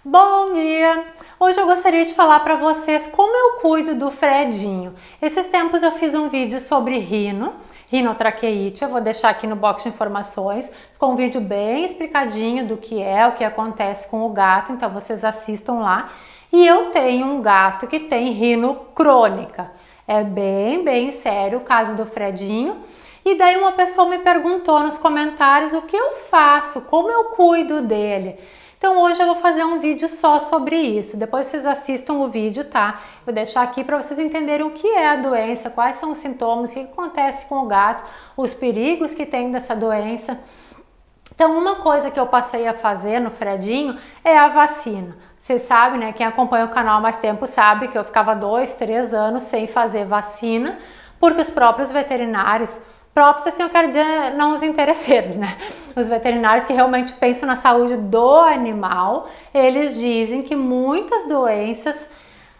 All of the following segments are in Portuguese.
Bom dia! Hoje eu gostaria de falar para vocês como eu cuido do Fredinho. Esses tempos eu fiz um vídeo sobre rinotraqueite, eu vou deixar aqui no box de informações. Ficou um vídeo bem explicadinho do que é, o que acontece com o gato, então vocês assistam lá. E eu tenho um gato que tem rino crônica. É bem sério o caso do Fredinho. E daí uma pessoa me perguntou nos comentários o que eu faço, como eu cuido dele. Então hoje eu vou fazer um vídeo só sobre isso, depois vocês assistam o vídeo, tá? Vou deixar aqui para vocês entenderem o que é a doença, quais são os sintomas, o que acontece com o gato, os perigos que tem dessa doença. Então uma coisa que eu passei a fazer no Fredinho é a vacina. Vocês sabem, né? Quem acompanha o canal há mais tempo sabe que eu ficava 2, 3 anos sem fazer vacina, porque os próprios veterinários, assim eu quero dizer não os interesseiros, né? Os veterinários que realmente pensam na saúde do animal, eles dizem que muitas doenças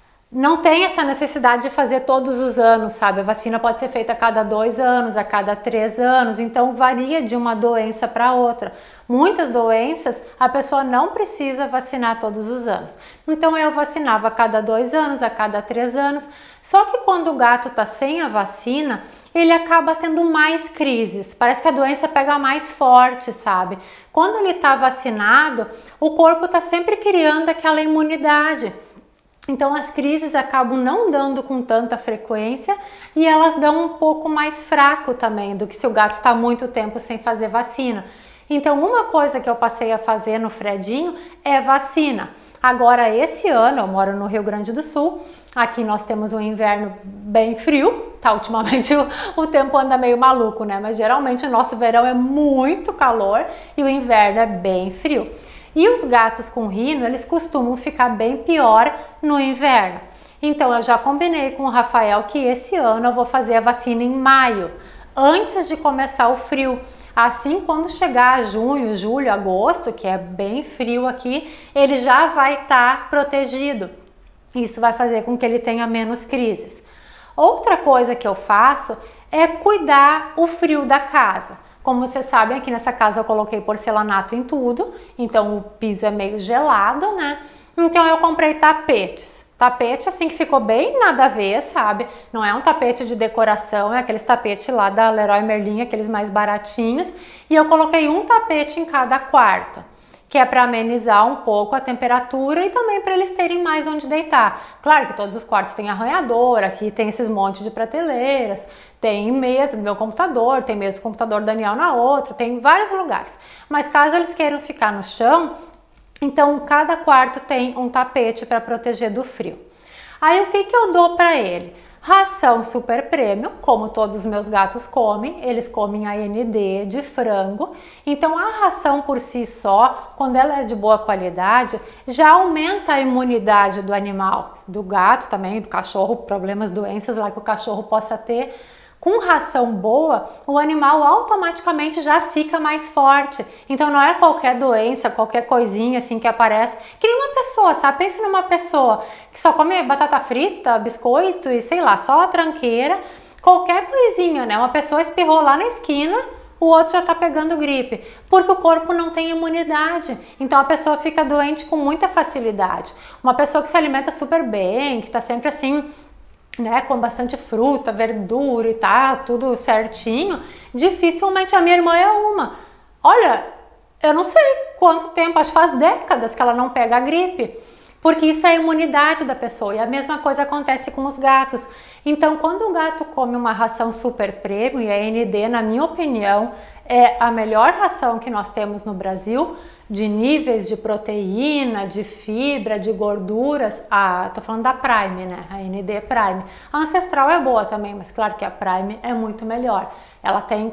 não tem essa necessidade de fazer todos os anos, sabe? A vacina pode ser feita a cada 2 anos, a cada 3 anos, então varia de uma doença para outra. Muitas doenças a pessoa não precisa vacinar todos os anos. Então eu vacinava a cada 2 anos, a cada 3 anos. Só que quando o gato tá sem a vacina, ele acaba tendo mais crises. Parece que a doença pega mais forte, sabe? Quando ele tá vacinado, o corpo tá sempre criando aquela imunidade. Então as crises acabam não dando com tanta frequência e elas dão um pouco mais fraco também do que se o gato está muito tempo sem fazer vacina. Então uma coisa que eu passei a fazer no Fredinho é vacina. Agora esse ano, eu moro no Rio Grande do Sul, aqui nós temos um inverno bem frio, tá? Ultimamente o tempo anda meio maluco, né? Mas geralmente o nosso verão é muito calor e o inverno é bem frio. E os gatos com rino, eles costumam ficar bem pior no inverno. Então eu já combinei com o Rafael que esse ano eu vou fazer a vacina em maio, antes de começar o frio. Assim, quando chegar junho, julho, agosto, que é bem frio aqui, ele já vai estar protegido. Isso vai fazer com que ele tenha menos crises. Outra coisa que eu faço é cuidar o frio da casa. Como vocês sabem, aqui nessa casa eu coloquei porcelanato em tudo, então o piso é meio gelado, né? Então eu comprei tapetes. Tapete assim que ficou bem nada a ver, sabe? Não é um tapete de decoração, é aqueles tapetes lá da Leroy Merlin, aqueles mais baratinhos. E eu coloquei um tapete em cada quarto, que é para amenizar um pouco a temperatura e também para eles terem mais onde deitar. Claro que todos os quartos têm arranhador, aqui tem esses montes de prateleiras, tem mesa do meu computador, tem mesa do computador do Daniel na outra, tem vários lugares. Mas caso eles queiram ficar no chão, então cada quarto tem um tapete para proteger do frio. Aí o que eu dou para ele? Ração super premium, como todos os meus gatos comem, eles comem AND de frango. Então a ração por si só, quando ela é de boa qualidade, já aumenta a imunidade do animal, do gato também, do cachorro, problemas, doenças lá que o cachorro possa ter. Com ração boa, o animal automaticamente já fica mais forte. Então não é qualquer doença, qualquer coisinha assim que aparece, que nem uma pessoa, sabe? Pensa numa pessoa que só come batata frita, biscoito e sei lá, só a tranqueira, qualquer coisinha, né? Uma pessoa espirrou lá na esquina, o outro já tá pegando gripe, porque o corpo não tem imunidade. Então a pessoa fica doente com muita facilidade. Uma pessoa que se alimenta super bem, que tá sempre assim, né, com bastante fruta, verdura e tá tudo certinho, dificilmente. A minha irmã é uma. Olha, eu não sei quanto tempo, acho que faz décadas que ela não pega a gripe, porque isso é a imunidade da pessoa. E a mesma coisa acontece com os gatos. Então, quando o gato come uma ração super premium, e a AND, na minha opinião, é a melhor ração que nós temos no Brasil, de níveis de proteína, de fibra, de gorduras, tô falando da Prime, né? A AND Prime. A Ancestral é boa também, mas claro que a Prime é muito melhor. Ela tem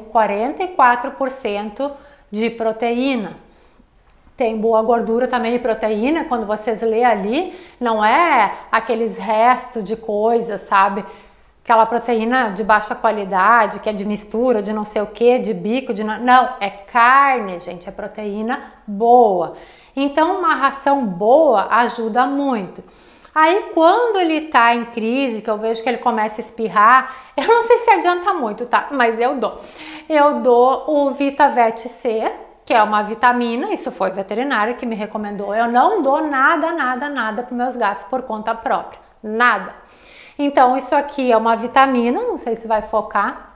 44% de proteína. Tem boa gordura também e proteína, quando vocês lê ali, não é aqueles restos de coisas, sabe? Aquela proteína de baixa qualidade, que é de mistura, de não sei o que, de bico, não, é carne, gente, é proteína boa. Então uma ração boa ajuda muito. Aí quando ele tá em crise, que eu vejo que ele começa a espirrar, eu não sei se adianta muito, tá? Mas eu dou o Vitavet C, que é uma vitamina, isso foi o veterinário que me recomendou. Eu não dou nada para meus gatos por conta própria, nada. Então isso aqui é uma vitamina, não sei se vai focar,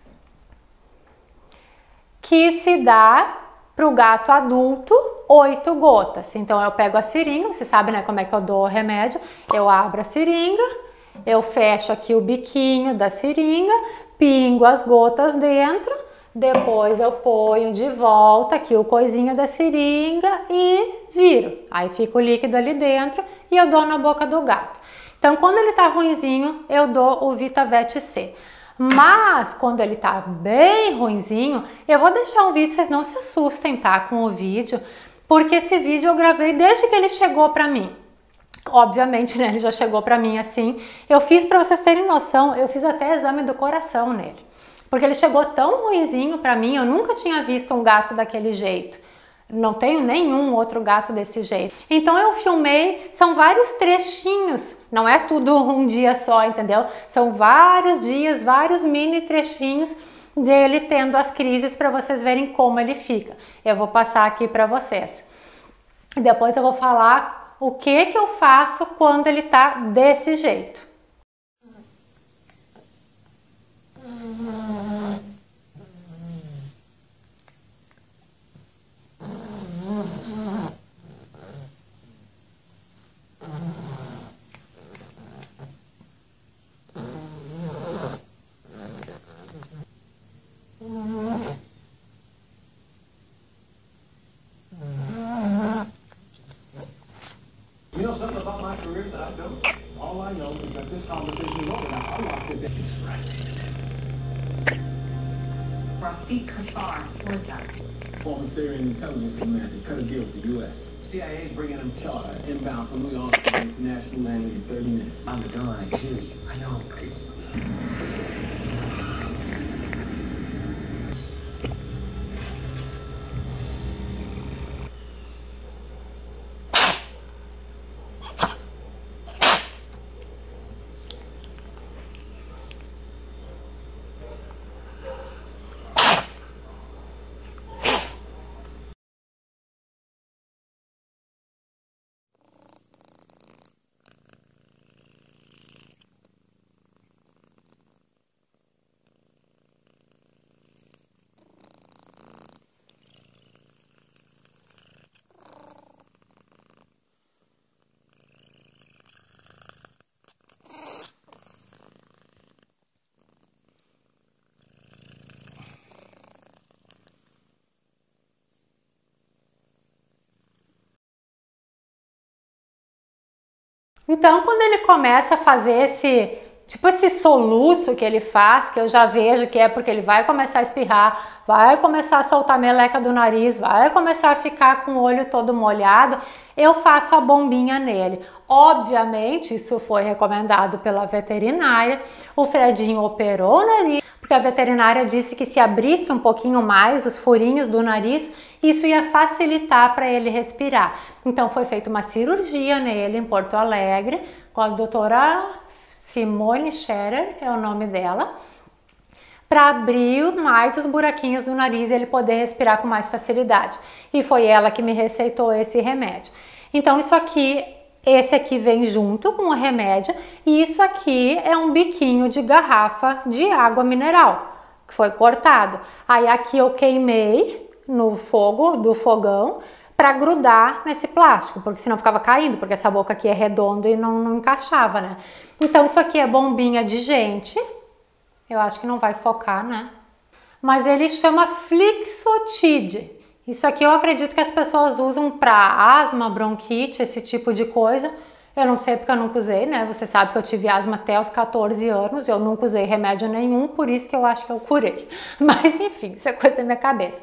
que se dá para o gato adulto 8 gotas. Então eu pego a seringa, você sabe, né, como é que eu dou o remédio? Eu abro a seringa, eu fecho aqui o biquinho da seringa, pingo as gotas dentro, depois eu ponho de volta aqui o coisinho da seringa e viro. Aí fica o líquido ali dentro e eu dou na boca do gato. Então quando ele tá ruinzinho, eu dou o Vitavet C. Mas quando ele tá bem ruinzinho, eu vou deixar um vídeo, vocês não se assustem, tá, com o vídeo, porque esse vídeo eu gravei desde que ele chegou pra mim. Obviamente, né, ele já chegou pra mim assim. Eu fiz, pra vocês terem noção, eu fiz até exame do coração nele. Porque ele chegou tão ruinzinho pra mim, eu nunca tinha visto um gato daquele jeito. Não tenho nenhum outro gato desse jeito. Então eu filmei, são vários trechinhos, não é tudo um dia só, entendeu? São vários dias, vários mini trechinhos dele tendo as crises para vocês verem como ele fica. Eu vou passar aqui para vocês. Depois eu vou falar o que eu faço quando ele tá desse jeito. You know something about my career that I don't? All I know is that this conversation is over now. I'm locked in. It's the right thing to do. Rafiq Kassar, what is that? Former Syrian intelligence commander, cut a deal with the U.S. CIA's bringing him charter inbound from New York to international landing in 30 minutes. I'm the gun, I hear you. I know, it's... Então, quando ele começa a fazer esse soluço que ele faz, que eu já vejo que é porque ele vai começar a espirrar, vai começar a soltar meleca do nariz, vai começar a ficar com o olho todo molhado, eu faço a bombinha nele. Obviamente, isso foi recomendado pela veterinária, o Fredinho operou o nariz, porque a veterinária disse que se abrisse um pouquinho mais os furinhos do nariz, isso ia facilitar para ele respirar. Então foi feita uma cirurgia nele em Porto Alegre, com a doutora Simone Scherer, é o nome dela, para abrir mais os buraquinhos do nariz e ele poder respirar com mais facilidade. E foi ela que me receitou esse remédio. Então isso aqui, esse aqui vem junto com o remédio e isso aqui é um biquinho de garrafa de água mineral, que foi cortado. Aí aqui eu queimei no fogo do fogão para grudar nesse plástico, porque senão ficava caindo, porque essa boca aqui é redonda e não encaixava, né? Então isso aqui é bombinha de gente, eu acho que não vai focar, né? Mas ele chama Flixotide. Isso aqui eu acredito que as pessoas usam para asma, bronquite, esse tipo de coisa. Eu não sei porque eu nunca usei, né? Você sabe que eu tive asma até os 14 anos, eu nunca usei remédio nenhum, por isso que eu acho que eu curei. Mas enfim, isso é coisa da minha cabeça.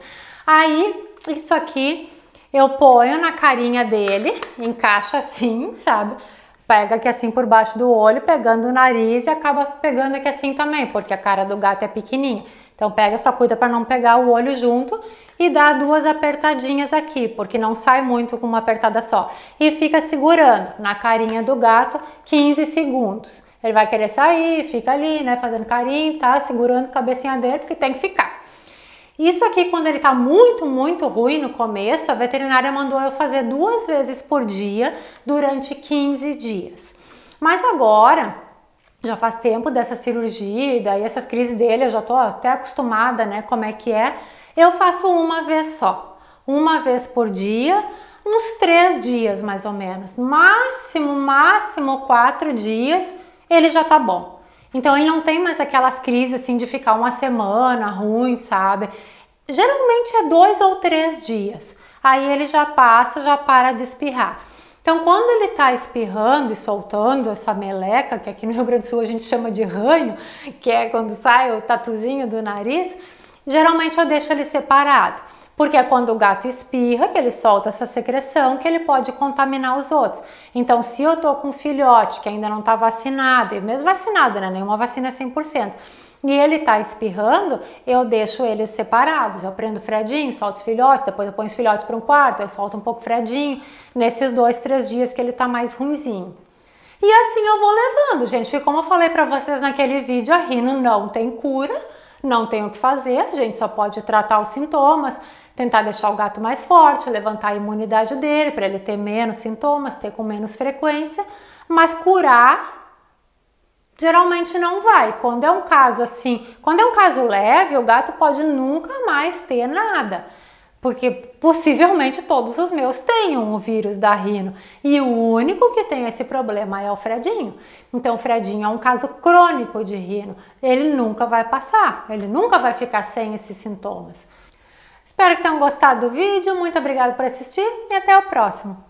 Aí, isso aqui eu ponho na carinha dele, encaixa assim, sabe? Pega aqui assim por baixo do olho, pegando o nariz e acaba pegando aqui assim também, porque a cara do gato é pequenininha. Então pega, só cuida para não pegar o olho junto e dá 2 apertadinhas aqui, porque não sai muito com uma apertada só. E fica segurando na carinha do gato 15 segundos. Ele vai querer sair, fica ali, né, fazendo carinho, tá? Segurando a cabecinha dele, porque tem que ficar. Isso aqui, quando ele tá muito ruim no começo, a veterinária mandou eu fazer 2 vezes por dia durante 15 dias. Mas agora, já faz tempo dessa cirurgia e daí essas crises dele, eu já tô até acostumada, né, como é que é. Eu faço uma vez só, uma vez por dia, uns 3 dias mais ou menos. Máximo 4 dias, ele já tá bom. Então ele não tem mais aquelas crises assim de ficar uma semana ruim, sabe? Geralmente é 2 ou 3 dias. Aí ele já passa, já para de espirrar. Então quando ele tá espirrando e soltando essa meleca, que aqui no Rio Grande do Sul a gente chama de ranho, que é quando sai o tatuzinho do nariz, geralmente eu deixo ele separado. Porque é quando o gato espirra, que ele solta essa secreção, que ele pode contaminar os outros. Então, se eu tô com um filhote que ainda não tá vacinado, e mesmo vacinado, né? Nenhuma vacina é 100%, e ele tá espirrando, eu deixo eles separados. Eu prendo o freadinho, solto os filhotes, depois eu ponho os filhotes para um quarto, eu solto um pouco o freadinho, nesses 2, 3 dias que ele tá mais ruinzinho. E assim eu vou levando, gente, porque como eu falei para vocês naquele vídeo, a rino não tem cura, não tem o que fazer, a gente só pode tratar os sintomas, tentar deixar o gato mais forte, levantar a imunidade dele para ele ter menos sintomas, ter com menos frequência, mas curar geralmente não vai. Quando é um caso assim, quando é um caso leve, o gato pode nunca mais ter nada, porque possivelmente todos os meus tenham o vírus da rino e o único que tem esse problema é o Fredinho. Então o Fredinho é um caso crônico de rino, ele nunca vai passar, ele nunca vai ficar sem esses sintomas. Espero que tenham gostado do vídeo, muito obrigada por assistir e até o próximo!